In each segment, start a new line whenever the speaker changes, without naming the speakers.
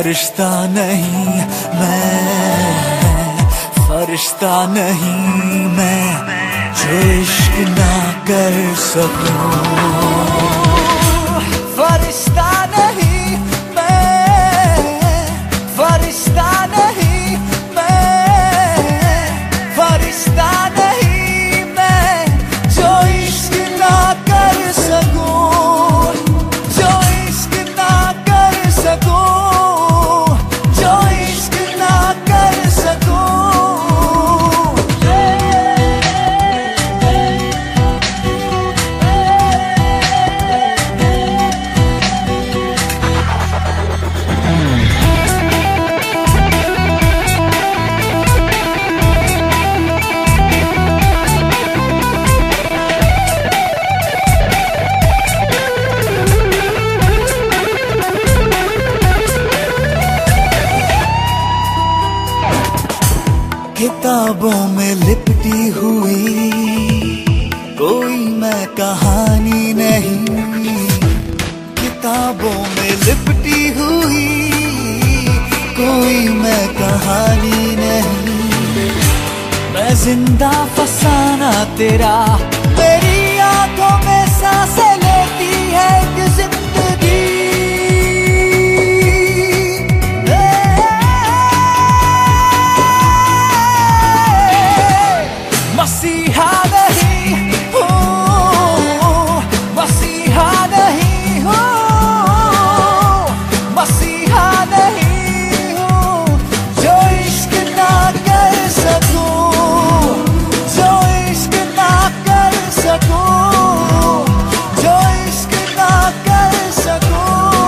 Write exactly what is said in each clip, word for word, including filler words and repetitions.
फरिश्ता नहीं मैं, फरिश्ता नहीं मैं, जो इश्क ना कर सकूं। फरिश्ता नहीं मैं, फरिश्ता नहीं मैं, फरिश्ता नहीं मैं, जो इश्क ना कर सकूं, जो इश्क ना कर सकूं, जो इश्क ना कर सकूं। किताबों में लिपटी हुई कोई मैं कहानी नहीं, किताबों में लिपटी हुई कोई मैं कहानी नहीं। मैं जिंदा फसाना तेरा, मेरी आंखों में सांसें लेती है एक जिंदगी। मसीहा नहीं हूँ, मसीहा नहीं हूँ, मसीहा नहीं हूँ, जो इश्क ना कर सकूं, जो इश्क ना कर सकूं, जो इश्क ना कर सकूं।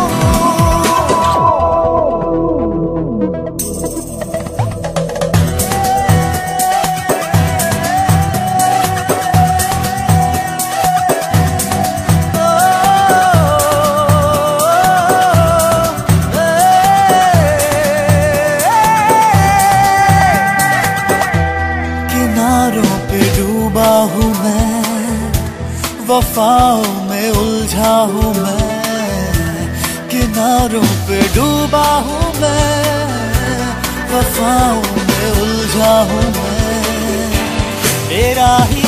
किनारों पे डूबा हूँ मैं, वफाओं में उलझा हूँ मैं, किनारों पे डूबा हूँ मैं, वफाओं में उलझा हूँ मैं। तेरा ही